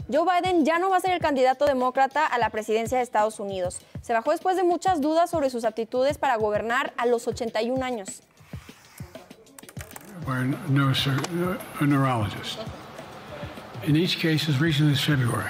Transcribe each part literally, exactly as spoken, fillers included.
Joe Biden ya no va a ser el candidato demócrata a la presidencia de Estados Unidos. Se bajó después de muchas dudas sobre sus aptitudes para gobernar a los ochenta y un años. We're no, a neurologist. In each case, as recently as February,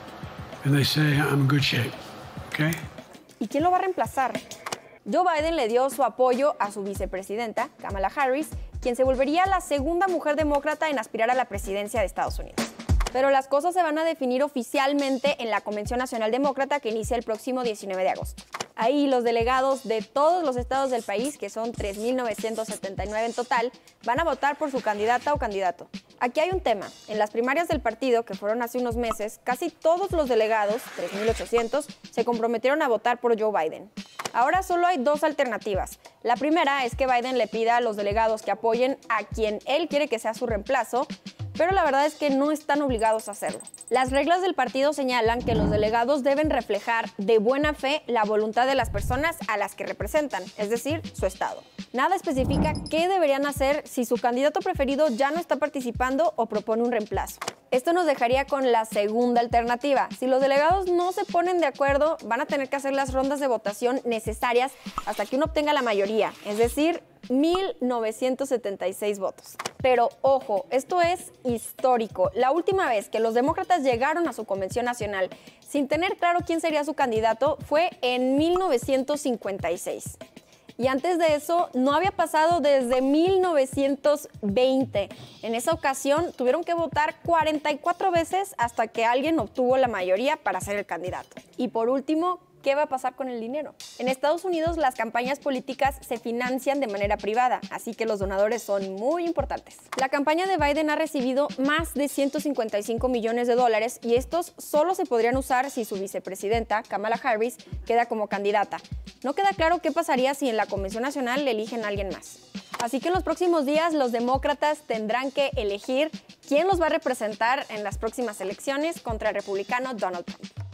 and they say I'm in good shape. Okay? ¿Y quién lo va a reemplazar? Joe Biden le dio su apoyo a su vicepresidenta, Kamala Harris, quien se volvería la segunda mujer demócrata en aspirar a la presidencia de Estados Unidos. Pero las cosas se van a definir oficialmente en la Convención Nacional Demócrata que inicia el próximo diecinueve de agosto. Ahí los delegados de todos los estados del país, que son tres mil novecientos setenta y nueve en total, van a votar por su candidata o candidato. Aquí hay un tema. En las primarias del partido, que fueron hace unos meses, casi todos los delegados, tres mil ochocientos, se comprometieron a votar por Joe Biden. Ahora solo hay dos alternativas. La primera es que Biden le pida a los delegados que apoyen a quien él quiere que sea su reemplazo, pero la verdad es que no están obligados a hacerlo. Las reglas del partido señalan que los delegados deben reflejar de buena fe la voluntad de las personas a las que representan, es decir, su estado. Nada especifica qué deberían hacer si su candidato preferido ya no está participando o propone un reemplazo. Esto nos dejaría con la segunda alternativa. Si los delegados no se ponen de acuerdo, van a tener que hacer las rondas de votación necesarias hasta que uno obtenga la mayoría, es decir, mil novecientos setenta y seis votos. Pero ojo, esto es histórico. La última vez que los demócratas llegaron a su convención nacional sin tener claro quién sería su candidato fue en mil novecientos cincuenta y seis. Y antes de eso no había pasado desde mil novecientos veinte. En esa ocasión tuvieron que votar cuarenta y cuatro veces hasta que alguien obtuvo la mayoría para ser el candidato. Y por último, ¿qué va a pasar con el dinero? En Estados Unidos las campañas políticas se financian de manera privada, así que los donadores son muy importantes. La campaña de Biden ha recibido más de ciento cincuenta y cinco millones de dólares y estos solo se podrían usar si su vicepresidenta, Kamala Harris, queda como candidata. No queda claro qué pasaría si en la Convención Nacional le eligen a alguien más. Así que en los próximos días los demócratas tendrán que elegir quién los va a representar en las próximas elecciones contra el republicano Donald Trump.